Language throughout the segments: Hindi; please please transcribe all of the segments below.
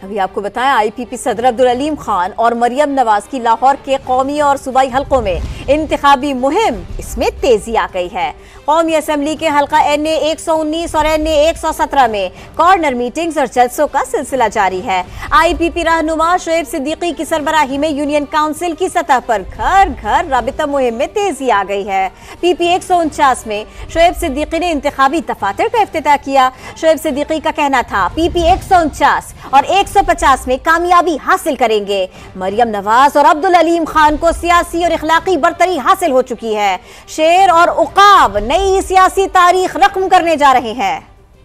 अभी आपको बताएं, आईपीपी सदर अब्दुल अलीम खान और मरियम नवाज की लाहौर के कौमी और सूबाई हलकों में इंतखाबी मुहिम, इसमें तेजी आ गई है। कौमी असम्बली के हलका NA 119 और NA 117 में कॉर्नर मीटिंग्स और जलसों का सिलसिला जारी है। आईपीपी रहनुमा शोएब सिद्दीकी की सरबराही में यूनियन काउंसिल की सतह पर घर घर राबिता मुहिम में तेजी आ गई है। PP 149 में शोएब सिद्दीकी ने इंतखाबी दफातर का इफ्तिताह किया। शोएब सिद्दीकी का कहना था PP 149 और 150 में कामयाबी हासिल करेंगे। मरियम नवाज और अब्दुल अलीम खान को सियासी और इखलाकी बरतरी हासिल हो चुकी है। शेर और उकाब नई सियासी तारीख रकम करने जा रहे हैं।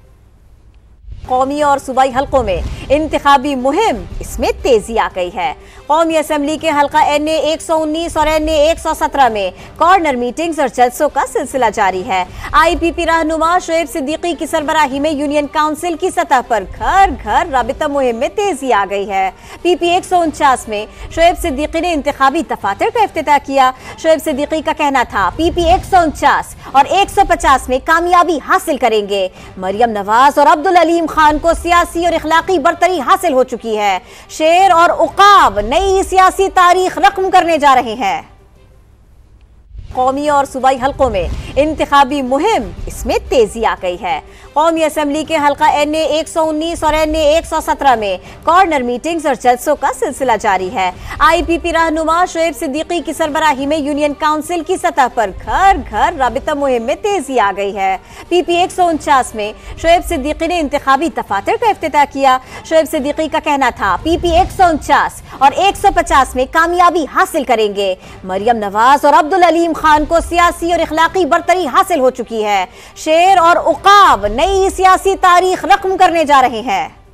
कौमी और सूबाई हलकों में इंतखाबी मुहिम, इसमें तेजी आ गई है। कौमी असम्बली के हलका NA 119 और NA 117 में कॉर्नर मीटिंग्स और जलसों का सिलसिला जारी है। आईपीपी रहनुमा शोएब सिद्दीकी की सरबराही में यूनियन काउंसिल की सतह पर घर घर राबिता मुहिम में तेजी आ गई है। PP 149 में शोएब सिद्दीकी ने इंतखाबी दफातर का इफ्तिताह किया। शोएब सिद्दीकी का कहना था PP 149 और 150 में कामयाबी हासिल करेंगे। मरियम नवाज और अब्दुल अलीम खान को सियासी और इखलाकी बरतरी हासिल हो चुकी है। शेर और उकाब नई सियासी तारीख रकम करने जा रहे हैं। कौमी और सूबाई हलकों में इंतखाबी मुहिम, इसमें तेजी आ गई है। कौमी असम्बली के हलका NA 119 और NA 117 में कॉर्नर मीटिंग्स और जलसों का सिलसिला जारी है। आईपीपी रहनुमा शोएब सिद्दीकी की सरबराही में यूनियन काउंसिल की सतह पर घर घर राबिता मुहिम में तेजी आ गई है। PP 149 में शोएब सिद्दीकी ने इंतखाबी दफातर का इफ्तिताह किया। शोएब सिद्दीकी का कहना था PP 149 और 150 में कामयाबी हासिल करेंगे। मरियम नवाज और अब्दुल अलीम खान को सियासी और इखलाकी बरतरी हासिल हो चुकी है। शेर और उकाब नई सियासी तारीख रकम करने जा रहे हैं।